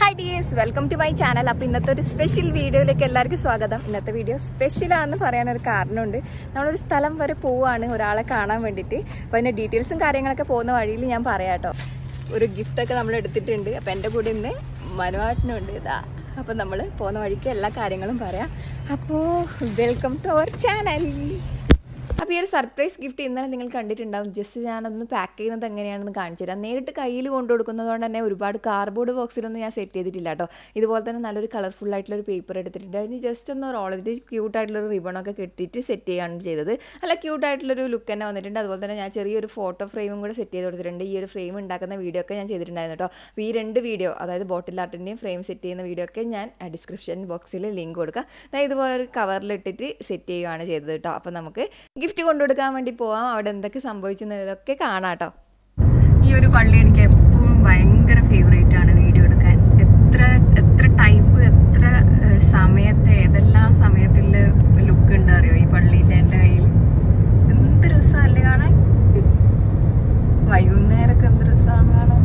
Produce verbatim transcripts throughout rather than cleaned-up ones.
Hi dears, welcome to my channel. അപ്പോൾ ഇന്നത്തെ ഒരു സ്പെഷ്യൽ വീഡിയോയിലേക്ക് എല്ലാവർക്കും സ്വാഗതം. ഇന്നത്തെ വീഡിയോ സ്പെഷ്യൽ ആണെന്ന് പറയാൻ ഒരു കാരണമുണ്ട്. നമ്മളൊരു സ്ഥലം വരെ പോവാണ് ഒരാളെ കാണാൻ വേണ്ടിയിട്ട്. അപ്പോൾ അതിന്റെ ഡീറ്റെയിൽസും കാര്യങ്ങളൊക്കെ പോകുന്ന വഴിയിൽ ഞാൻ പറയാം കേട്ടോ. ഒരു ഗിഫ്റ്റ് ഒക്കെ നമ്മൾ എടുത്തിട്ടുണ്ട്. അപ്പോൾ എൻ്റെ കൂടെ ഇന്ന് മനുവാട്ടിനുണ്ട് ഇതാ. അപ്പോൾ നമ്മൾ പോകുന്ന വഴിക്ക് എല്ലാ കാര്യങ്ങളും പറയാം. അപ്പോൾ വെൽക്കം ടു അവർ ചാനൽ. അപ്പോൾ ഈ ഒരു സർപ്രൈസ് ഗിഫ്റ്റ് ഇന്നലെ നിങ്ങൾ കണ്ടിട്ടുണ്ടാവും. ജസ്റ്റ് ഞാനൊന്ന് പാക്ക് ചെയ്യുന്നത് എങ്ങനെയാണെന്ന് കാണിച്ചു തരാം. നേരിട്ട് കയ്യിൽ കൊണ്ടു കൊടുക്കുന്നതുകൊണ്ട് തന്നെ ഒരുപാട് കാർഡ്ബോർഡ് ബോക്സിലൊന്നും ഞാൻ സെറ്റ് ചെയ്തിട്ടില്ല കേട്ടോ. ഇതുപോലെ തന്നെ നല്ലൊരു കളർഫുൾ ആയിട്ടുള്ളൊരു പേപ്പർ എടുത്തിട്ടുണ്ട്. അതിന് ജസ്റ്റ് ഒന്ന് ഓൾറെഡി ക്യൂട്ടായിട്ടുള്ളൊരു റിബണൊക്കെ കെട്ടിയിട്ട് സെറ്റ് ചെയ്യുകയാണ് ചെയ്തത്. അല്ല ക്യൂട്ടായിട്ടുള്ളൊരു ലുക്ക് തന്നെ വന്നിട്ടുണ്ട്. അതുപോലെ തന്നെ ഞാൻ ചെറിയൊരു ഫോട്ടോ ഫ്രെയിമും കൂടെ സെറ്റ് ചെയ്ത് കൊടുത്തിട്ടുണ്ട്. ഈ ഒരു ഫ്രെയിം ഉണ്ടാക്കുന്ന വീഡിയോ ഒക്കെ ഞാൻ ചെയ്തിട്ടുണ്ടായിരുന്നു കേട്ടോ. അപ്പോൾ ഈ രണ്ട് വീഡിയോ, അതായത് ബോട്ടിൽ ആർട്ടിൻ്റെയും ഫ്രെയിം സെറ്റ് ചെയ്യുന്ന വീഡിയോ ഒക്കെ ഞാൻ ഡിസ്ക്രിപ്ഷൻ ബോക്സിൽ ലിങ്ക് കൊടുക്കാം. അതായത് ഇതുപോലെ ഒരു കവറിലിട്ടിട്ട് സെറ്റ് ചെയ്യുകയാണ് ചെയ്തത് കേട്ടോ. അപ്പോൾ നമുക്ക് ഗിഫ്റ്റ് കൊണ്ടുകൊടുക്കാൻ വേണ്ടി പോവാം. അവിടെ എന്തൊക്കെ സംഭവിച്ചതൊക്കെ കാണാം കേട്ടോ. ഈ ഒരു പള്ളി എനിക്ക് എപ്പോഴും ഭയങ്കര ഫേവറേറ്റ് ആണ് വീഡിയോ എടുക്കാൻ. എത്ര എത്ര ടൈപ്പ് എത്ര സമയത്തെ ഏതെല്ലാം സമയത്തിൽ ലുക്ക് ഉണ്ട് അറിയോ ഈ പള്ളീൻ്റെ. എൻ്റെ കയ്യിൽ എന്ത് രസമല്ലേ കാണാൻ. വൈകുന്നേരമൊക്കെ എന്ത് രസമാണ് കാണാൻ.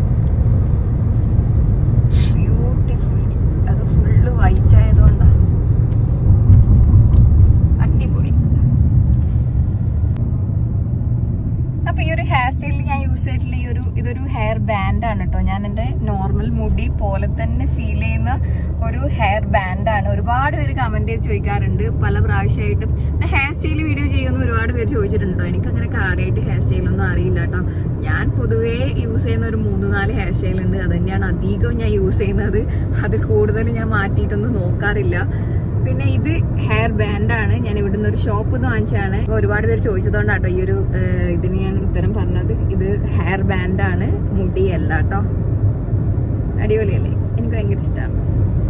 ബ്യൂട്ടിഫുൾ. അത് ഫുള്ള് വൈറ്റ് ആയതുകൊണ്ടാണ് അടിപൊളി. അപ്പോൾ ഈ ഒരു ഹെയർ സ്റ്റൈലിൽ ഞാൻ യൂസ് ചെയ്തിട്ടുള്ള ഈ ഒരു ഇതൊരു ഹെയർ ബാൻഡാണ് കേട്ടോ. ഞാൻ എൻ്റെ നോർമൽ മുടി പോലെ തന്നെ ഫീൽ ചെയ്യുന്ന ഒരു ഹെയർ ബാൻഡാണ്. ഒരുപാട് പേര് കമൻറ്റ് ചെയ്ത് ചോദിക്കാറുണ്ട് പല പ്രാവശ്യമായിട്ടും. ഹെയർ സ്റ്റൈൽ വീഡിയോ ചെയ്യുന്ന ഒരുപാട് പേര് ചോദിച്ചിട്ടുണ്ടോ. എനിക്കങ്ങനെ കാര്യമായിട്ട് ഹെയർ സ്റ്റൈലൊന്നും അറിയില്ല കേട്ടോ. ഞാൻ പൊതുവേ യൂസ് ചെയ്യുന്ന ഒരു മൂന്ന് നാല് ഹെയർ സ്റ്റൈലുണ്ട്. അത് തന്നെയാണ് അധികവും ഞാൻ യൂസ് ചെയ്യുന്നത്. അതിൽ കൂടുതൽ ഞാൻ മാറ്റിയിട്ടൊന്നും നോക്കാറില്ല. പിന്നെ ഇത് ഹെയർ ബാൻഡാണ്. ഞാൻ ഇവിടുന്ന് ഒരു ഷോപ്പിൽ നിന്ന് വാങ്ങിച്ചാണ്. ഒരുപാട് പേര് ചോദിച്ചതുകൊണ്ടാട്ടോ ഈ ഒരു ഇതിന് ഞാൻ ഉത്തരം പറഞ്ഞത്. ഇത് ഹെയർ ബാൻഡാണ്, മുടിയല്ല കേട്ടോ. അടിപൊളിയല്ലേ? എനിക്ക് ഭയങ്കര ഇഷ്ടമാണ്.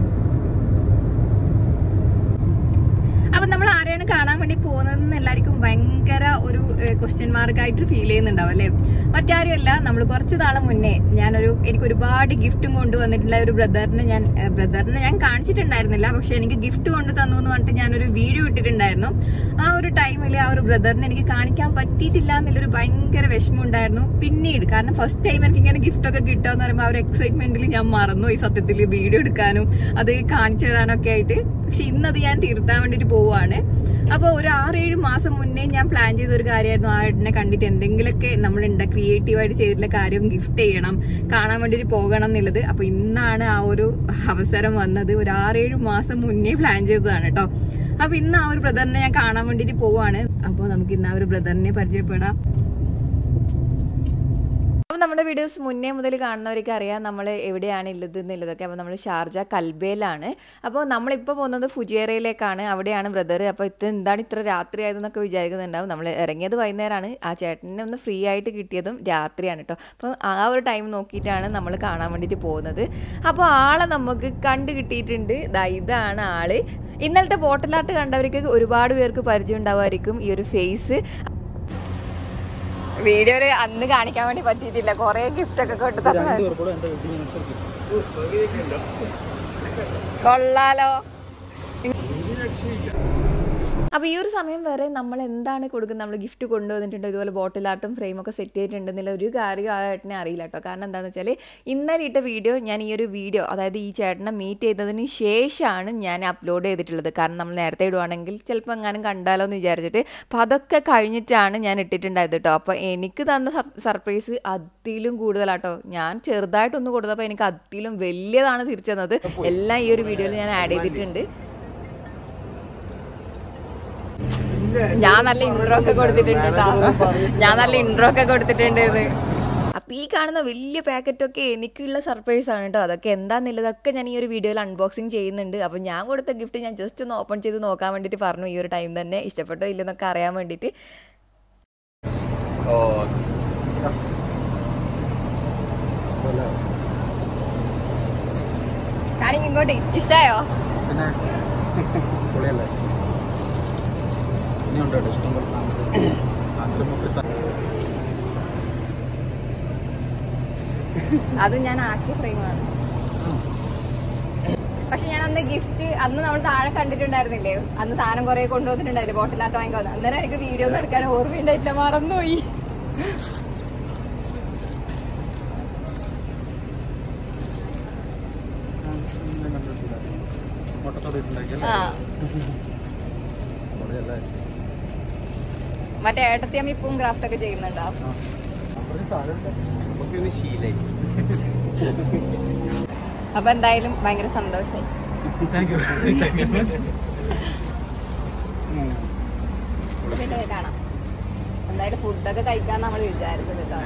അപ്പൊ നമ്മൾ ആരെയാണ് കാണാൻ വേണ്ടി പോകുന്നതെന്ന് എല്ലാവർക്കും ഭയങ്കര ഒരു ക്വസ്റ്റ്യൻ മാർക്കായിട്ട് ഫീൽ ചെയ്യുന്നുണ്ടാവും അല്ലേ? മറ്റാരുമല്ല, നമ്മൾ കുറച്ച് നാളെ മുന്നേ ഞാനൊരു എനിക്ക് ഒരുപാട് ഗിഫ്റ്റും കൊണ്ടുവന്നിട്ടുള്ള ഒരു ബ്രദറിനെ ഞാൻ ബ്രദറിനെ ഞാൻ കാണിച്ചിട്ടുണ്ടായിരുന്നില്ല. പക്ഷെ എനിക്ക് ഗിഫ്റ്റ് കൊണ്ട് തന്നു എന്ന് പറഞ്ഞിട്ട് ഞാനൊരു വീഡിയോ ഇട്ടിട്ടുണ്ടായിരുന്നു. ആ ഒരു ടൈമിൽ ആ ഒരു ബ്രദറിനെ എനിക്ക് കാണിക്കാൻ പറ്റിയിട്ടില്ല എന്നുള്ളൊരു ഭയങ്കര വിഷമം ഉണ്ടായിരുന്നു. പിന്നീട് കാരണം ഫസ്റ്റ് ടൈം എനിക്ക് ഇങ്ങനെ ഗിഫ്റ്റ് ഒക്കെ കിട്ടുക എന്ന് പറയുമ്പോൾ ആ ഒരു എക്സൈറ്റ്മെന്റിൽ ഞാൻ മറന്നു ഈ സത്യത്തിൽ വീഡിയോ എടുക്കാനും അത് കാണിച്ചു തരാനൊക്കെ ആയിട്ട്. പക്ഷെ ഇന്നത് ഞാൻ തീർത്താൻ വേണ്ടിയിട്ട് പോവാണ്. അപ്പോൾ ഒരു ആറേഴ് മാസം മുന്നേ ഞാൻ പ്ലാൻ ചെയ്ത ഒരു കാര്യമായിരുന്നു. ആ ഏട്ടനെ കണ്ടിട്ട് എന്തെങ്കിലുമൊക്കെ നമ്മളുണ്ട് ക്രിയേറ്റീവായിട്ട് ചെയ്തിട്ടുള്ള കാര്യം ഗിഫ്റ്റ് ചെയ്യണം, കാണാൻ വേണ്ടിയിട്ട് പോകണം എന്നുള്ളത്. അപ്പോൾ ഇന്നാണ് ആ ഒരു അവസരം വന്നത്. ഒരു ആറേഴ് മാസം മുന്നേ പ്ലാൻ ചെയ്തതാണ് കേട്ടോ. അപ്പോൾ ഇന്ന് ആ ഒരു ബ്രദറിനെ ഞാൻ കാണാൻ വേണ്ടിയിട്ട് പോവാണ്. അപ്പോൾ നമുക്ക് ഇന്ന് ആ ഒരു ബ്രദറിനെ പരിചയപ്പെടാം. അപ്പോൾ നമ്മുടെ വീഡിയോസ് മുന്നേ മുതൽ കാണുന്നവർക്ക് അറിയാം നമ്മൾ എവിടെയാണ് ഉള്ളത് എന്നുള്ളതൊക്കെ. അപ്പോൾ നമ്മൾ ഷാർജ കൽബയിലാണ്. അപ്പോൾ നമ്മളിപ്പോൾ പോകുന്നത് ഫുജിയേറയിലേക്കാണ്. അവിടെയാണ് ബ്രദർ. അപ്പോൾ ഇത് എന്താണ് ഇത്ര രാത്രി ആയതെന്നൊക്കെ വിചാരിക്കുന്നുണ്ടാവും. നമ്മൾ ഇറങ്ങിയത് വൈകുന്നേരമാണ്. ആ ചേട്ടനെ ഒന്ന് ഫ്രീ ആയിട്ട് കിട്ടിയതും രാത്രിയാണ് കേട്ടോ. അപ്പോൾ ആ ഒരു ടൈം നോക്കിയിട്ടാണ് നമ്മൾ കാണാൻ വേണ്ടിയിട്ട് പോകുന്നത്. അപ്പോൾ ആളെ നമുക്ക് കണ്ടു കിട്ടിയിട്ടുണ്ട്. ഇതാണ് ആള്. ഇന്നലത്തെ ബോട്ടിലാട്ട് കണ്ടവർക്ക് ഒരുപാട് പേർക്ക് പരിചയം ഉണ്ടാവുമായിരിക്കും ഈ ഒരു ഫേസ്. വീഡിയോയില് അന്ന് കാണിക്കാൻ വേണ്ടി പറ്റിയിട്ടില്ല. കൊറേ ഗിഫ്റ്റ് ഒക്കെ കൊണ്ട് കൊള്ളാലോ. അപ്പോൾ ഈ ഒരു സമയം വരെ നമ്മൾ എന്താണ് കൊടുക്കുന്നത്, നമ്മൾ ഗിഫ്റ്റ് കൊണ്ടുവന്നിട്ടുണ്ട്, ഇതുപോലെ ബോട്ടിൽ ആർട്ടും ഫ്രെയിമൊക്കെ സെറ്റ് ചെയ്തിട്ടുണ്ടെന്നുള്ള ഒരു കാര്യം ആ ചേട്ടനെ അറിയില്ല കേട്ടോ. കാരണം എന്താണെന്ന് വെച്ചാൽ ഇന്നലെ ഇട്ട വീഡിയോ ഞാൻ ഈ ഒരു വീഡിയോ അതായത് ഈ ചേട്ടനെ മീറ്റ് ചെയ്തതിന് ശേഷമാണ് ഞാൻ അപ്ലോഡ് ചെയ്തിട്ടുള്ളത്. കാരണം നമ്മൾ നേരത്തെ ഇടുവാണെങ്കിൽ ചിലപ്പോൾ എങ്ങാനും കണ്ടാലോ എന്ന് വിചാരിച്ചിട്ട്. അപ്പോൾ അതൊക്കെ കഴിഞ്ഞിട്ടാണ് ഞാൻ ഇട്ടിട്ടുണ്ടായത് കേട്ടോ. അപ്പോൾ എനിക്ക് തന്ന സർപ്രൈസ് അതിലും കൂടുതലാട്ടോ. ഞാൻ ചെറുതായിട്ടൊന്ന് കൊടുത്തപ്പോൾ എനിക്ക് അതിലും വലിയതാണ് തിരിച്ചു തന്നത്. എല്ലാം ഈ ഒരു വീഡിയോയിൽ ഞാൻ ആഡ് ചെയ്തിട്ടുണ്ട്. ഞാൻ നല്ല ഇൻട്രോ ഒക്കെ കൊടുത്തിട്ടുണ്ട് ഞാൻ നല്ല ഇൻട്രോ ഒക്കെ കൊടുത്തിട്ടുണ്ട് ഇത്. അപ്പം ഈ കാണുന്ന വലിയ പാക്കറ്റൊക്കെ എനിക്കുള്ള സർപ്രൈസ് ആണ് കേട്ടോ. അതൊക്കെ എന്താണെന്നുള്ളതൊക്കെ ഞാൻ ഈ ഒരു വീഡിയോയിൽ അൺബോക്സിങ് ചെയ്യുന്നുണ്ട്. അപ്പം ഞാൻ കൊടുത്ത ഗിഫ്റ്റ് ഞാൻ ജസ്റ്റ് ഒന്ന് ഓപ്പൺ ചെയ്ത് നോക്കാൻ വേണ്ടിയിട്ട് പറഞ്ഞു. ഈ ഒരു ടൈം തന്നെ ഇഷ്ടപ്പെട്ടോ ഇല്ലെന്നൊക്കെ അറിയാൻ വേണ്ടിയിട്ട്. ഇങ്ങോട്ട് ഇഷ്ടായോ? അതും ഞാൻ ആക്കിയ ഫ്രെയിമാണ്. പക്ഷെ ഞാൻ അന്ന് ഗിഫ്റ്റ് അന്ന് നമ്മൾ താഴെ കണ്ടിട്ടുണ്ടായിരുന്നില്ലേ, അന്ന് സാധനം കുറെ കൊണ്ടുവന്നിട്ടുണ്ടായിരുന്നു ബോട്ടിലാട്ട് വാങ്ങിക്കാൻ. അന്നേരം എനിക്ക് വീഡിയോ ഒന്നും എടുക്കാൻ ഓർമ്മയുണ്ടായിട്ടില്ല, മറന്നുപോയി. മറ്റേ ഏട്ടത്തിയമ്മ ഇപ്പം ക്രാഫ്റ്റ് ഒക്കെ ചെയ്യുന്നുണ്ടോ? അപ്പൊ എന്തായാലും ഭയങ്കര സന്തോഷമായി. കാണാം. എന്തായാലും ഫുഡൊക്കെ കഴിക്കാൻ നമ്മൾ വിചാരിച്ചത് കേട്ടോ.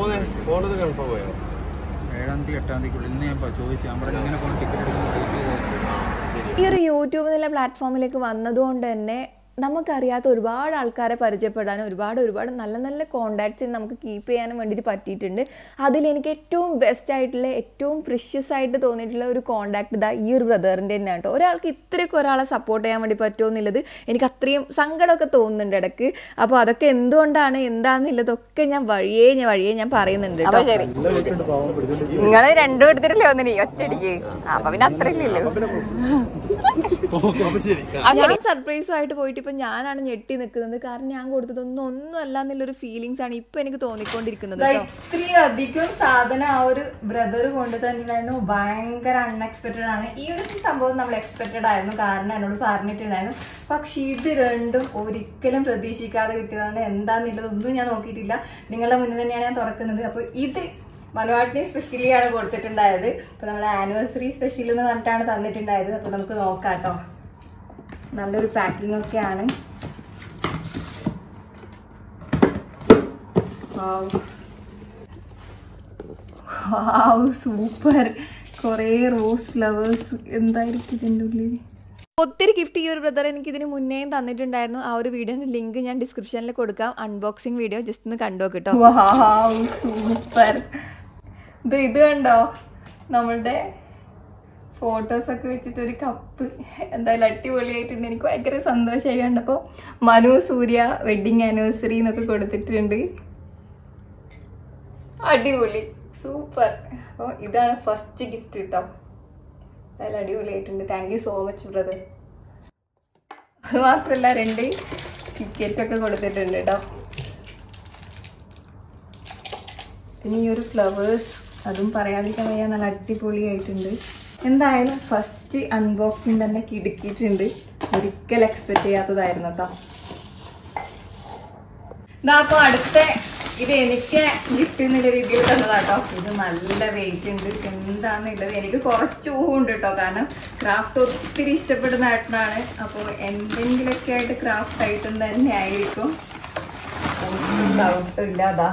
ഏഴാം തീയതി എട്ടാം തീയതിക്കുള്ളിൽ ഇന്ന് ഞാൻ ചോദിച്ചു നമ്മുടെ എങ്ങനെ കൊണ്ട് ടിക്കറ്റ് എടുക്കുന്നത്. ഈ ഒരു യൂട്യൂബ് എന്നുള്ള പ്ലാറ്റ്ഫോമിലേക്ക് വന്നതുകൊണ്ട് തന്നെ നമുക്കറിയാത്ത ഒരുപാട് ആൾക്കാരെ പരിചയപ്പെടാനും ഒരുപാട് ഒരുപാട് നല്ല നല്ല കോണ്ടാക്ട്സ് നമുക്ക് കീപ്പ് ചെയ്യാനും വേണ്ടിയിട്ട് പറ്റിയിട്ടുണ്ട്. അതിലെനിക്ക് ഏറ്റവും ബെസ്റ്റ് ആയിട്ടുള്ള ഏറ്റവും പ്രിഷ്യസ് ആയിട്ട് തോന്നിയിട്ടുള്ള ഒരു കോണ്ടാക്ട് ഇതാ ഈ ഒരു ബ്രദറിൻ്റെ തന്നെയാണ് കേട്ടോ. ഒരാൾക്ക് ഇത്രയൊക്കെ ഒരാളെ സപ്പോർട്ട് ചെയ്യാൻ വേണ്ടി പറ്റുമോ എന്നുള്ളത് എനിക്ക് അത്രയും സങ്കടമൊക്കെ തോന്നുന്നുണ്ട് ഇടയ്ക്ക്. അപ്പോൾ അതൊക്കെ എന്തുകൊണ്ടാണ് എന്താണെന്നുള്ളതൊക്കെ ഞാൻ വഴിയേ ഞാൻ വഴിയേ ഞാൻ പറയുന്നുണ്ട്. അപ്പോൾ ശരി, നിങ്ങൾ രണ്ടും എടുത്തിട്ടില്ലേ ഒന്നിനി ഒറ്റയടിക്ക്, അപ്പൊ പിന്നെ അത്രയില്ലല്ലോ. ഞാൻ സർപ്രൈസും ആയിട്ട് പോയിട്ട് ഇപ്പൊ ഞാനാണ് ഞെട്ടി നിൽക്കുന്നത്. കാരണം ഞാൻ കൊടുത്തതൊന്നും ഒന്നും അല്ല എന്നുള്ളൊരു ഫീലിങ്സ് ആണ് ഇപ്പൊ എനിക്ക് തോന്നിക്കൊണ്ടിരിക്കുന്നത്. ഇത്രയും അധികം സാധനം ആ ഒരു ബ്രദർ കൊണ്ട് തന്നെയായിരുന്നു. ഭയങ്കര അൺഎക്സ്പെക്റ്റഡ് ആണ്. ഈ ഒരു സംഭവം നമ്മൾ എക്സ്പെക്റ്റഡ് ആയിരുന്നു, കാരണം എന്നോട് പറഞ്ഞിട്ടുണ്ടായിരുന്നു. പക്ഷെ ഇത് രണ്ടും ഒരിക്കലും പ്രതീക്ഷിക്കാതെ കിട്ടിയതാണ്. എന്താന്നുള്ളതൊന്നും ഞാൻ നോക്കിയിട്ടില്ല. നിങ്ങളുടെ മുന്നിൽ തന്നെയാണ് ഞാൻ തുറക്കുന്നത്. അപ്പൊ ഇത് മനുവാട്ടിനെ സ്പെഷ്യലി ആണ് കൊടുത്തിട്ടുണ്ടായത്. അപ്പൊ നമ്മുടെ ആനിവേഴ്സറി സ്പെഷ്യൽ എന്ന് പറഞ്ഞിട്ടാണ് തന്നിട്ടുണ്ടായത്. അപ്പൊ നമുക്ക് നോക്കാം കേട്ടോ. നല്ലൊരു പാക്കിംഗ് ഒക്കെയാണ്. സൂപ്പർ. കുറേ റോസ് ഫ്ലവേഴ്സ്. എന്തായിരിക്കും ഇതിൻ്റെ ഉള്ളിൽ? ഒത്തിരി ഗിഫ്റ്റ് ഈ ഒരു ബ്രദർ എനിക്ക് ഇതിന് മുന്നേയും തന്നിട്ടുണ്ടായിരുന്നു. ആ ഒരു വീഡിയോന്റെ ലിങ്ക് ഞാൻ ഡിസ്ക്രിപ്ഷനിൽ കൊടുക്കാം. അൺബോക്സിങ് വീഡിയോ ജസ്റ്റ് ഒന്ന് കണ്ടു നോക്കിട്ടോ. സൂപ്പർ. ഇത് ഇത് കണ്ടോ, നമ്മളുടെ ഫോട്ടോസൊക്കെ വെച്ചിട്ട് ഒരു കപ്പ്. എന്തായാലും അടിപൊളിയായിട്ടുണ്ട്. എനിക്ക് ഭയങ്കര സന്തോഷമായി കണ്ടപ്പോൾ. മനു സൂര്യ വെഡിങ് ആനിവേഴ്സറി എന്നൊക്കെ കൊടുത്തിട്ടുണ്ട്. അടിപൊളി, സൂപ്പർ. അപ്പോൾ ഇതാണ് ഫസ്റ്റ് ഗിഫ്റ്റ് കേട്ടോ. എന്തായാലും അടിപൊളിയായിട്ടുണ്ട്. Thank you so much brother. അത് മാത്രമല്ല രണ്ട് ടിക്കറ്റൊക്കെ കൊടുത്തിട്ടുണ്ട് കേട്ടോ. പിന്നെ ഈ ഒരു ഫ്ലവേഴ്സ്, അതും പറയാതിരിക്കാൻ വയ്യ, നല്ല അടിപൊളിയായിട്ടുണ്ട്. എന്തായാലും ഫസ്റ്റ് അൺബോക്സിങ് തന്നെ കിടുക്കിയിട്ടുണ്ട്. ഒരിക്കലും എക്സ്പെക്ട് ചെയ്യാത്തതായിരുന്നു കേട്ടോ. ഇതാ അപ്പൊ അടുത്ത ഇത് എനിക്ക് ഗിഫ്റ്റ് എന്നുള്ള രീതിയിൽ തന്നതാട്ടോ. ഇത് നല്ല വെയിറ്റ് ഉണ്ട്. എന്താന്നുള്ളത് എനിക്ക് കുറച്ച് ഊഹുണ്ട് കേട്ടോ. കാരണം ക്രാഫ്റ്റ് ഒത്തിരി ഇഷ്ടപ്പെടുന്ന ഏട്ടനാണ്. അപ്പോൾ എന്തെങ്കിലുമൊക്കെ ആയിട്ട് ക്രാഫ്റ്റ് ഐറ്റം തന്നെ ആയിരിക്കും, ഒന്നും ഡൗട്ടും ഇല്ലാതാ.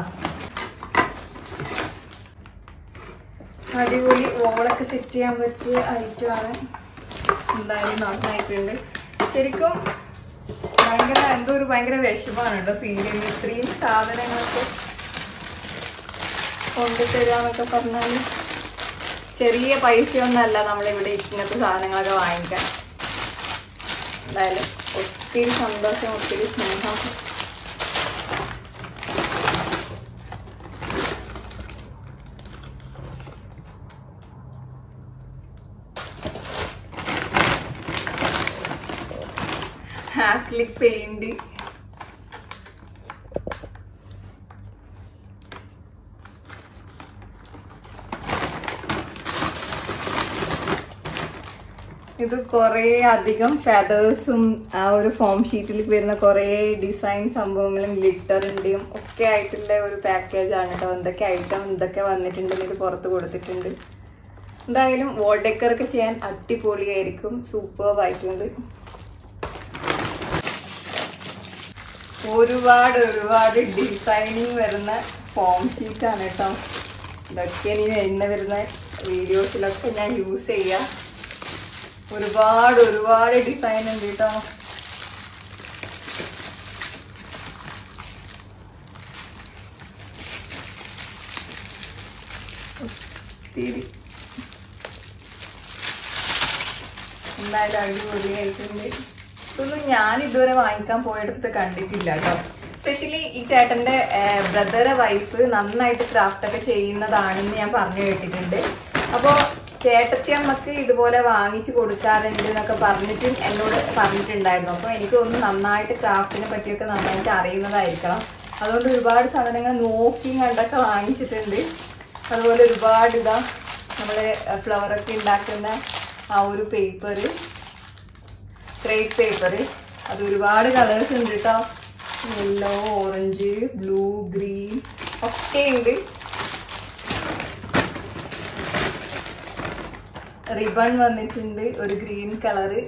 അടിപൊളി വോളൊക്കെ സെറ്റ് ചെയ്യാൻ പറ്റിയ ഐറ്റം ആണ്. എന്തായാലും നന്നായിട്ടുണ്ട്. ശരിക്കും ഭയങ്കര എന്തോ ഒരു ഭയങ്കര വിഷമാണ് കേട്ടോ ഫീൽ ചെയ്യുന്നത്. ഇത്രയും സാധനങ്ങളൊക്കെ കൊണ്ടുതരാന്നൊക്കെ പറഞ്ഞാൽ ചെറിയ പൈസയൊന്നല്ല നമ്മളിവിടെ ഇങ്ങനത്തെ സാധനങ്ങളൊക്കെ വാങ്ങിക്കാൻ. എന്തായാലും ഒത്തിരി സന്തോഷം, ഒത്തിരി സ്നേഹം. ആക്രിലിക് പെയിന്റ്, ഇത് കുറേ അധികം ഫെതേഴ്സും ആ ഒരു ഫോം ഷീറ്റിൽ വരുന്ന കുറേ ഡിസൈൻ സംഭവങ്ങളും ഗ്ലിറ്ററിന്റെയും ഒക്കെ ആയിട്ടുള്ള ഒരു പാക്കേജ് ആണ് കേട്ടോ. എന്തൊക്കെ ഐറ്റം എന്തൊക്കെ വന്നിട്ടുണ്ടെന്ന് ഇത് പുറത്ത് കൊടുത്തിട്ടുണ്ട്. എന്തായാലും വാൾ ഡെക്കർ ഒക്കെ ചെയ്യാൻ അടിപൊളിയായിരിക്കും. സൂപ്പർബ് ആയിട്ടുണ്ട്. ഒരുപാട് ഒരുപാട് ഡിസൈനിങ് വരുന്ന ഫോം ഷീറ്റാണ് കേട്ടോ. ഇതൊക്കെ ഇനി എന്നെ വരുന്ന വീഡിയോസിലൊക്കെ ഞാൻ യൂസ് ചെയ്യാം. ഒരുപാട് ഒരുപാട് ഡിസൈൻ ഉണ്ട് കേട്ടോ. ഒത്തിരി. എന്തായാലും അടിപൊളിയായിട്ടുണ്ട്. ഇതൊന്നും ഞാൻ ഇതുവരെ വാങ്ങിക്കാൻ പോയെടുത്ത് കണ്ടിട്ടില്ല കേട്ടോ. സ്പെഷ്യലി ഈ ചേട്ടന്റെ ബ്രദറെ വൈഫ് നന്നായിട്ട് ക്രാഫ്റ്റ് ഒക്കെ ചെയ്യുന്നതാണെന്ന് ഞാൻ പറഞ്ഞു കേട്ടിട്ടുണ്ട്. അപ്പോൾ ചേട്ടത്തി അമ്മക്ക് ഇതുപോലെ വാങ്ങിച്ചു കൊടുക്കാറുണ്ട് എന്നൊക്കെ പറഞ്ഞിട്ടും എന്നോട് പറഞ്ഞിട്ടുണ്ടായിരുന്നു. അപ്പോൾ എനിക്ക് തോന്നുന്നു നന്നായിട്ട് ക്രാഫ്റ്റിനെ പറ്റിയൊക്കെ നന്നായിട്ട് അറിയുന്നതായിരിക്കണം. അതുകൊണ്ട് ഒരുപാട് സാധനങ്ങൾ നോക്കി കണ്ടൊക്കെ വാങ്ങിച്ചിട്ടുണ്ട്. അതുപോലെ ഒരുപാട് ഇതാ നമ്മൾ ഫ്ലവറൊക്കെ ഉണ്ടാക്കുന്ന ആ ഒരു പേപ്പർ, ക്രേപ്പ് പേപ്പർ. അത് ഒരുപാട് കളേഴ്സ് ഉണ്ട് കേട്ടോ. യെല്ലോ, ഓറഞ്ച്, ബ്ലൂ, ഗ്രീൻ ഒക്കെ ഉണ്ട്. റിബൺ വന്നിട്ടുണ്ട് ഒരു ഗ്രീൻ കളറ്.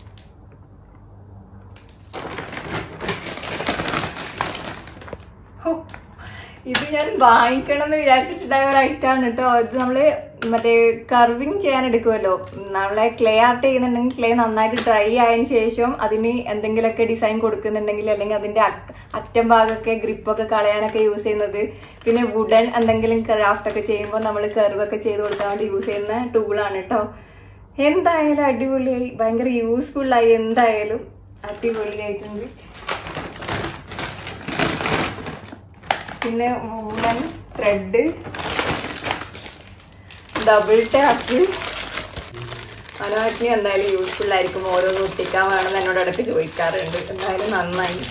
ഇത് ഞാൻ വാങ്ങിക്കണം എന്ന് വിചാരിച്ചിട്ടുണ്ടായ ഒരു ഐറ്റാണ് കേട്ടോ. ഇത് നമ്മള് മറ്റേ കർവിങ് ചെയ്യാൻ എടുക്കുമല്ലോ, നമ്മളെ ക്ലേ ആർട്ട് ചെയ്യുന്നുണ്ടെങ്കിൽ ക്ലേ നന്നായിട്ട് ഡ്രൈ ആയതിനു ശേഷം അതിന് എന്തെങ്കിലുമൊക്കെ ഡിസൈൻ കൊടുക്കുന്നുണ്ടെങ്കിൽ, അല്ലെങ്കിൽ അതിന്റെ അറ്റം ഭാഗമൊക്കെ ഗ്രിപ്പൊക്കെ കളയാനൊക്കെ യൂസ് ചെയ്യുന്നത്. പിന്നെ വുഡൻ എന്തെങ്കിലും ക്രാഫ്റ്റ് ഒക്കെ ചെയ്യുമ്പോൾ നമ്മൾ കർവൊക്കെ ചെയ്ത് കൊടുക്കാൻ വേണ്ടി യൂസ് ചെയ്യുന്ന ടൂളാണ് കേട്ടോ. എന്തായാലും അടിപൊളിയായി, ഭയങ്കര യൂസ്ഫുൾ ആയി. എന്തായാലും അടിപൊളിയായിട്ടുണ്ട്. പിന്നെ വൂളൻ ത്രെഡ്, ഡബിൾ ടാപ്പ്. മനോഹരത്തിന് എന്തായാലും യൂസ്ഫുൾ ആയിരിക്കും. ഓരോന്ന് ഒട്ടിക്കാൻ വേണമെന്ന് എന്നോട് ഇടയ്ക്ക് ചോദിക്കാറുണ്ട്. എന്തായാലും നന്നായി.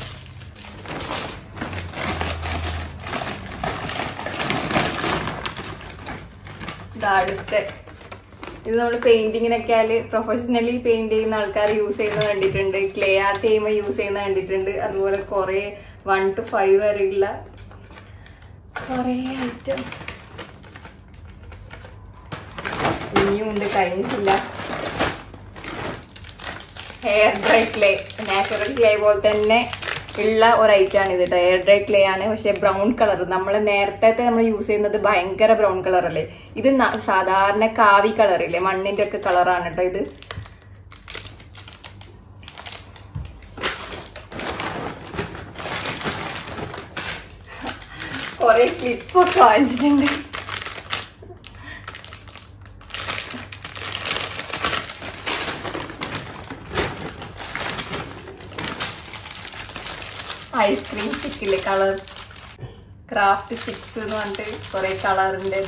അടുത്ത ഇത് നമ്മൾ പെയിന്റിങ്ങിനൊക്കെ ആയാല് പ്രൊഫഷണലി പെയിന്റ് ചെയ്യുന്ന ആൾക്കാർ യൂസ് ചെയ്യുന്നത് കണ്ടിട്ടുണ്ട്, ക്ലേ ആർട്ട് ചെയ്യുമ്പോൾ യൂസ് ചെയ്യുന്നത് കണ്ടിട്ടുണ്ട്. അതുപോലെ കുറെ വൺ ടു ഫൈവ് വരെയുള്ള കുറെ ഐറ്റം ഇനിയും ഉണ്ട്, കഴിഞ്ഞിട്ടില്ല. Hair dry clay, natural clay പോലെ തന്നെ ഉള്ള ഒരു ഐറ്റം ആണ് ഇത് കേട്ടോ. എയർ ഡ്രൈ ക്ലേ ആണ്, പക്ഷെ ബ്രൗൺ കളർ. നമ്മൾ നേരത്തെ നമ്മൾ യൂസ് ചെയ്യുന്നത് ഭയങ്കര ബ്രൗൺ കളർ അല്ലേ. ഇത് സാധാരണ കാവി കളറില്ലേ, മണ്ണിന്റെ ഒക്കെ കളറാണ് കേട്ടോ ഇത്. കൊറേ ക്ലിപ്പൊക്കെ വാങ്ങിച്ചിട്ടുണ്ട്. ഐസ്ക്രീം സ്റ്റിക്കില്ലേ, കളർ ക്രാഫ്റ്റ് സ്റ്റിക്സ് എന്ന് പറഞ്ഞിട്ട് കുറെ കളറിൻ്റെ.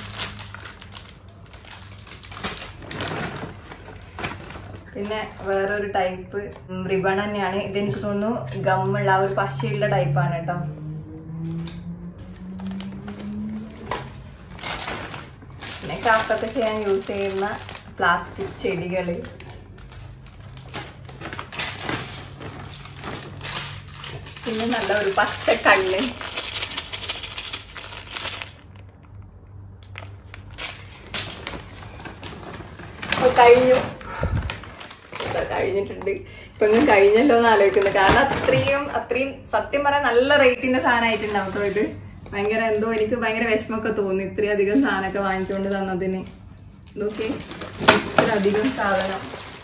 പിന്നെ വേറൊരു ടൈപ്പ് റിബൺ തന്നെയാണ്. ഇതെനിക്ക് തോന്നുന്നു ഗമ്മുള്ള ആ ഒരു പശയുള്ള ടൈപ്പാണ് കേട്ടോ. പിന്നെ ക്രാഫ്റ്റ് ഒക്കെ ചെയ്യാൻ യൂസ് ചെയ്യുന്ന പ്ലാസ്റ്റിക് ചെടികള്. പിന്നെ നല്ല ഒരു പച്ച കണ്ണ്. കഴിഞ്ഞു, കഴിഞ്ഞിട്ടുണ്ട്. ഇപ്പൊ ഇങ്ങനെ കഴിഞ്ഞല്ലോ എന്ന് ആലോചിക്കുന്നത്. കാരണം അത്രയും അത്രയും സത്യം പറയാൻ നല്ല റേറ്റിന്റെ സാധനമായിട്ടുണ്ടാവും കേട്ടോ ഇത്. ഭയങ്കര എന്തോ എനിക്ക് ഭയങ്കര വിഷമൊക്കെ തോന്നി ഇത്രയും അധികം സാധനമൊക്കെ വാങ്ങിച്ചുകൊണ്ട് തന്നതിന്. ഓക്കെ, ഇത്ര അധികം സാധനം.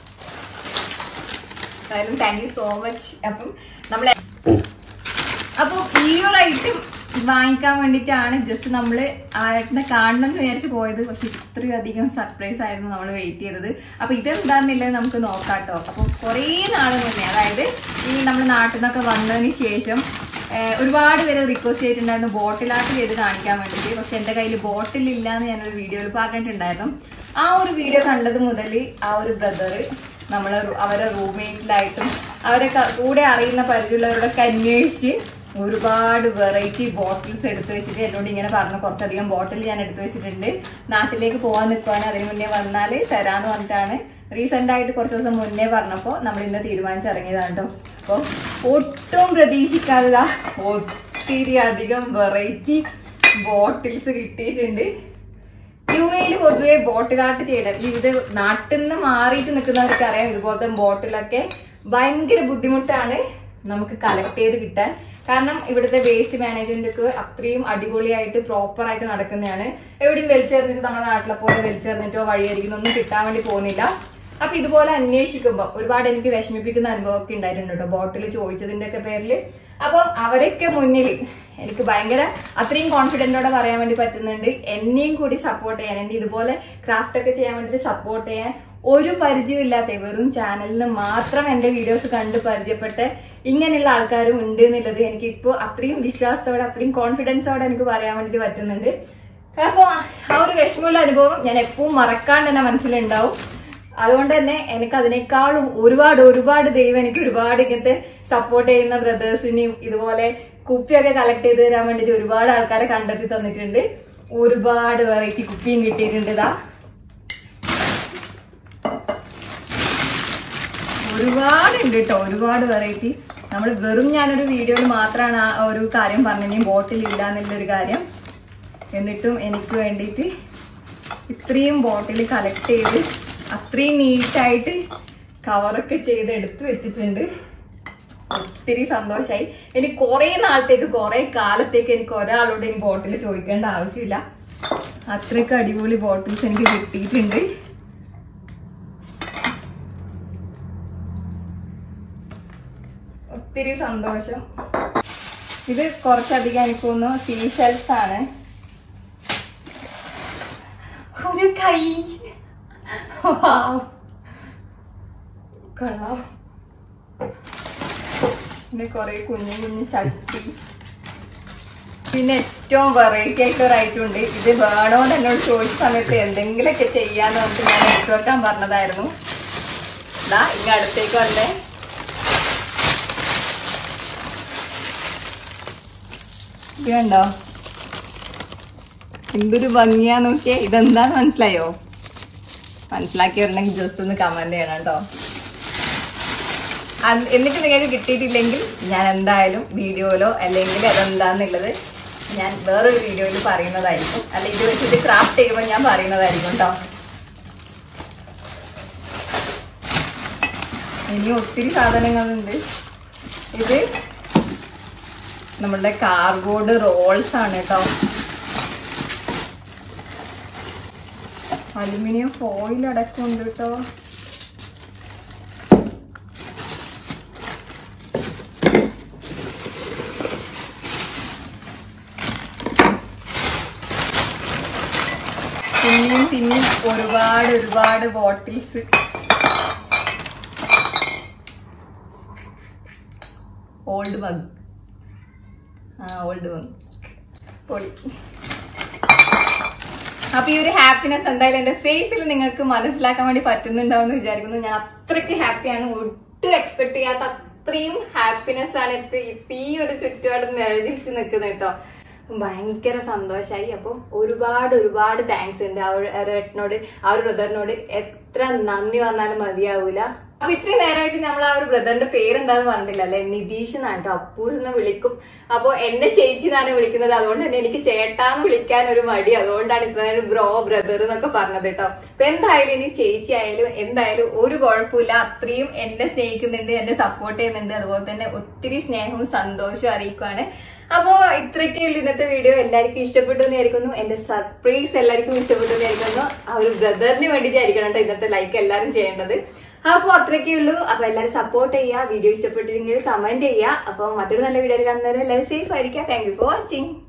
എന്തായാലും താങ്ക് യു സോ മച്ച്. അപ്പം നമ്മളെ അപ്പൊ ഈ ഒരു ഐറ്റം വാങ്ങിക്കാൻ വേണ്ടിയിട്ടാണ് ജസ്റ്റ് നമ്മള് ആയിട്ടിനെ കാണണം എന്ന് വിചാരിച്ച് പോയത്. പക്ഷെ ഇത്രയും അധികം സർപ്രൈസ് ആയിരുന്നു നമ്മൾ വെയിറ്റ് ചെയ്തത്. അപ്പൊ ഇതെന്താന്നില്ലേ നമുക്ക് നോക്കാട്ടോ. അപ്പൊ കുറേ നാള് മുന്നേ, അതായത് ഈ നമ്മൾ നാട്ടിൽ നിന്നൊക്കെ വന്നതിന് ശേഷം ഒരുപാട് പേര് റിക്വസ്റ്റ് ചെയ്തിട്ടുണ്ടായിരുന്നു ബോട്ടിൽ ആർട്ട് ചെയ്ത് കാണിക്കാൻ വേണ്ടിയിട്ട്. പക്ഷെ എന്റെ കയ്യിൽ ബോട്ടിൽ ഇല്ല എന്ന് ഞാനൊരു വീഡിയോയിൽ പറഞ്ഞിട്ടുണ്ടായിരുന്നു. ആ ഒരു വീഡിയോ കണ്ടത് മുതൽ ആ ഒരു ബ്രദറ് നമ്മള് അവരെ റൂംമേറ്റിലായിട്ടും അവരെ കൂടെ അറിയുന്ന പരിചയമുള്ളവരോടൊക്കെ അന്വേഷിച്ച് ഒരുപാട് വെറൈറ്റി ബോട്ടിൽസ് എടുത്തു വെച്ചിട്ട് എന്നോട് ഇങ്ങനെ പറഞ്ഞു, കുറച്ചധികം ബോട്ടിൽ ഞാൻ എടുത്തു വെച്ചിട്ടുണ്ട്, നാട്ടിലേക്ക് പോകാൻ നിൽക്കുവാണ്, അതിന് മുന്നേ വന്നാൽ തരാന്ന് പറഞ്ഞിട്ടാണ് റീസെന്റ് ആയിട്ട് കുറച്ച് ദിവസം മുന്നേ പറഞ്ഞപ്പോൾ നമ്മൾ ഇന്ന് തീരുമാനിച്ചിറങ്ങിയതാണ് കേട്ടോ. അപ്പോൾ ഒട്ടും പ്രതീക്ഷിക്കാതെ ഒത്തിരി അധികം വെറൈറ്റി ബോട്ടിൽസ് കിട്ടിയിട്ടുണ്ട്. യു എയിൽ പൊതുവെ ബോട്ടിൽ ആർട്ട് ചെയ്യണം. ഇത് നാട്ടിൽ നിന്ന് മാറിയിട്ട് നിൽക്കുന്നവർക്ക് അറിയാം, ഇതുപോലത്തെ ബോട്ടിലൊക്കെ ഭയങ്കര ബുദ്ധിമുട്ടാണ് നമുക്ക് കളക്ട് ചെയ്ത് കിട്ടാൻ. കാരണം ഇവിടുത്തെ വേസ്റ്റ് മാനേജ്മെന്റ് ഒക്കെ അത്രയും അടിപൊളിയായിട്ട് പ്രോപ്പർ ആയിട്ട് നടക്കുന്നതാണ്. എവിടെയും വലിച്ചെറിഞ്ഞിട്ട് നമ്മുടെ നാട്ടിലെ പോലെ വലിച്ചെറിഞ്ഞിട്ടോ വഴിയരിക്കുന്നൊന്നും കിട്ടാൻ വേണ്ടി പോകുന്നില്ല. അപ്പൊ ഇതുപോലെ അന്വേഷിക്കുമ്പോൾ ഒരുപാട് എനിക്ക് വിഷമിപ്പിക്കുന്ന അനുഭവമൊക്കെ ഉണ്ടായിട്ടുണ്ട് കേട്ടോ, ബോട്ടിൽ ചോദിച്ചതിന്റെ ഒക്കെ പേരില്. അപ്പം അവരൊക്കെ മുന്നിൽ എനിക്ക് ഭയങ്കര അത്രയും കോൺഫിഡന്റോടെ പറയാൻ വേണ്ടി പറ്റുന്നുണ്ട്. എന്നെയും കൂടി സപ്പോർട്ട് ചെയ്യാൻ, എന്നെ ഇതുപോലെ ക്രാഫ്റ്റ് ഒക്കെ ചെയ്യാൻ വേണ്ടിട്ട് സപ്പോർട്ട് ചെയ്യാൻ ഒരു പരിചയം ഇല്ലാത്ത, വെറും ചാനലിൽ നിന്ന് മാത്രം എന്റെ വീഡിയോസ് കണ്ട് പരിചയപ്പെട്ട് ഇങ്ങനെയുള്ള ആൾക്കാരും ഉണ്ട് എന്നുള്ളത് എനിക്ക് ഇപ്പോൾ അത്രയും വിശ്വാസത്തോടെ അത്രയും കോൺഫിഡൻസോടെ എനിക്ക് പറയാൻ വേണ്ടിട്ട് പറ്റുന്നുണ്ട്. അപ്പൊ ആ ഒരു വിഷമമുള്ള അനുഭവം ഞാൻ എപ്പോഴും മറക്കാണ്ട് തന്നെ മനസ്സിലുണ്ടാവും. അതുകൊണ്ട് തന്നെ എനിക്ക് അതിനേക്കാളും ഒരുപാട് ഒരുപാട് ദൈവം എനിക്ക് ഒരുപാട് ഇങ്ങനത്തെ സപ്പോർട്ട് ചെയ്യുന്ന ബ്രദേഴ്സിനെയും ഇതുപോലെ കുപ്പിയൊക്കെ കളക്ട് ചെയ്ത് തരാൻ വേണ്ടിട്ട് ഒരുപാട് ആൾക്കാരെ കണ്ടെത്തി തന്നിട്ടുണ്ട്. ഒരുപാട് വെറൈറ്റി കുപ്പിയും കിട്ടിയിട്ടുണ്ട്. ഇതാ ഒരുപാടുണ്ട് കേട്ടോ, ഒരുപാട് വെറൈറ്റി. നമ്മൾ വെറും ഞാനൊരു വീഡിയോയിൽ മാത്രമാണ് ആ ഒരു കാര്യം പറഞ്ഞത്, ബോട്ടിൽ ഇല്ല എന്നുള്ളൊരു കാര്യം. എന്നിട്ടും എനിക്ക് വേണ്ടിയിട്ട് ഇത്രയും ബോട്ടിൽ കളക്ട് ചെയ്ത് അത്രയും നീറ്റായിട്ട് കവറൊക്കെ ചെയ്ത് എടുത്തു വെച്ചിട്ടുണ്ട്. ഒത്തിരി സന്തോഷമായി. ഇനി കുറെ നാളത്തേക്ക് കുറെ കാലത്തേക്ക് എനിക്ക് ഒരാളോട് ഇനി ബോട്ടിൽ ചോദിക്കേണ്ട ആവശ്യമില്ല. അത്രയ്ക്ക് അടിപൊളി ബോട്ടിൽസ് എനിക്ക് കിട്ടിയിട്ടുണ്ട്. ഒത്തിരി സന്തോഷം. ഇത് കുറച്ചധികം എനിക്ക് തോന്നുന്നു സീഷെൽസ് ആണ്. ഒരു കൈ കൊള്ളാം. പിന്നെ കൊറേ കുഞ്ഞു കുഞ്ഞു ചട്ടി. പിന്നെ ഏറ്റവും വെറൈറ്റി ആയിട്ട് റൈറ്റുണ്ട്. ഇത് വേണോന്ന് എന്നോട് ചോദിച്ച സമയത്ത് എന്തെങ്കിലുമൊക്കെ ചെയ്യാന്ന് പറഞ്ഞിട്ട് ഞാൻ എടുത്തു വെക്കാൻ പറഞ്ഞതായിരുന്നു. ഇതാ ഇങ്ങ അടുത്തേക്ക് വന്നേ. ഇത് കണ്ടോ എന്തൊരു ഭംഗിയാ നോക്കിയേ. ഇതെന്താന്ന് മനസ്സിലായോ? മനസ്സിലാക്കിയവരുണ്ടെങ്കിൽ ജസ്റ്റ് ഒന്ന് കമന്റ് ചെയ്യണം കേട്ടോ. എന്നിട്ട് നിങ്ങൾക്ക് കിട്ടിയിട്ടില്ലെങ്കിൽ ഞാൻ എന്തായാലും വീഡിയോയിലോ അല്ലെങ്കിൽ അതെന്താന്നുള്ളത് ഞാൻ വേറൊരു വീഡിയോയിൽ പറയുന്നതായിരിക്കും. അല്ല ഇത് വെച്ചിട്ട് ക്രാഫ്റ്റ് ചെയ്യുമ്പോൾ ഞാൻ പറയുന്നതായിരിക്കും കേട്ടോ. ഇനി ഒത്തിരി സാധനങ്ങളുണ്ട്. ഇത് നമ്മളുടെ കാർഡ്ബോർഡ് റോൾസ് ആണ് കേട്ടോ. അലുമിനിയം ഫോയിൽ അടക്കമുണ്ട് കേട്ടോ. പിന്നെയും പിന്നെ ഒരുപാട് ഒരുപാട് ബോട്ടിൽസ്. Old mug. ആ ഓൾഡ് മഗ് പൊളി. അപ്പൊ ഈ ഒരു ഹാപ്പിനെസ് എന്തായാലും എന്റെ ഫേസിൽ നിങ്ങൾക്ക് മനസ്സിലാക്കാൻ വേണ്ടി പറ്റുന്നുണ്ടാവും എന്ന് വിചാരിക്കുന്നു. ഞാൻ അത്രയ്ക്ക് ഹാപ്പിയാണ്. ഒട്ടും എക്സ്പെക്ട് ചെയ്യാത്ത അത്രയും ഹാപ്പിനെസ് ആണ് ഇപ്പൊ ഇപ്പൊ ഈ ഒരു ചുറ്റുപാട് നിഴലിച്ച് നിൽക്കുന്നത് കേട്ടോ. ഭയങ്കര സന്തോഷമായി. അപ്പൊ ഒരുപാട് ഒരുപാട് താങ്ക്സ് ഉണ്ട് ആ ഒരു ഏട്ടനോട്, ആ ഒരു ബ്രദറിനോട്. എത്ര നന്ദി പറഞ്ഞാലും മതിയാവൂല. അപ്പൊ ഇത്രയും നേരമായിട്ട് നമ്മൾ ആ ഒരു ബ്രദറിന്റെ പേരെന്താന്ന് പറഞ്ഞിട്ടില്ല അല്ലെ? നിതീഷ് എന്നാണ് കേട്ടോ. അപ്പൂസ് എന്ന് വിളിക്കും. അപ്പൊ എന്നെ ചേച്ചി എന്നാണ് വിളിക്കുന്നത്. അതുകൊണ്ട് തന്നെ എനിക്ക് ചേട്ടാന്ന് വിളിക്കാൻ ഒരു മടി. അതുകൊണ്ടാണ് ഇത്ര ബ്രോ ബ്രദർ എന്നൊക്കെ പറഞ്ഞത് കേട്ടോ. അപ്പൊ എന്തായാലും ഇനി ചേച്ചി ആയാലും എന്തായാലും ഒരു കുഴപ്പമില്ല. അത്രയും എന്നെ സ്നേഹിക്കുന്നുണ്ട്, എന്നെ സപ്പോർട്ട് ചെയ്യുന്നുണ്ട്. അതുപോലെ തന്നെ ഒത്തിരി സ്നേഹവും സന്തോഷവും അറിയിക്കുവാണ്. അപ്പോ ഇത്രയൊക്കെ ഉള്ളൂ ഇന്നത്തെ വീഡിയോ. എല്ലാവർക്കും ഇഷ്ടപ്പെട്ടു എന്നായിരിക്കുന്നു. എന്റെ സർപ്രൈസ് എല്ലാവർക്കും ഇഷ്ടപ്പെട്ടു എന്നായിരിക്കുന്നു. ആ ഒരു ബ്രദറിന് വേണ്ടിയിട്ടായിരിക്കണം കേട്ടോ ഇന്നത്തെ ലൈക്ക് എല്ലാവരും ചെയ്യേണ്ടത്. അപ്പൊ അത്രയൊക്കെ ഉള്ളൂ. അപ്പൊ എല്ലാവരും സപ്പോർട്ട് ചെയ്യുക. വീഡിയോ ഇഷ്ടപ്പെട്ടില്ലെങ്കിൽ കമന്റ് ചെയ്യുക. അപ്പൊ മറ്റൊരു നല്ല വീഡിയോ കാണുന്നവരെ എല്ലാവരും സേഫ് ആയിരിക്കുക. Thank you for watching.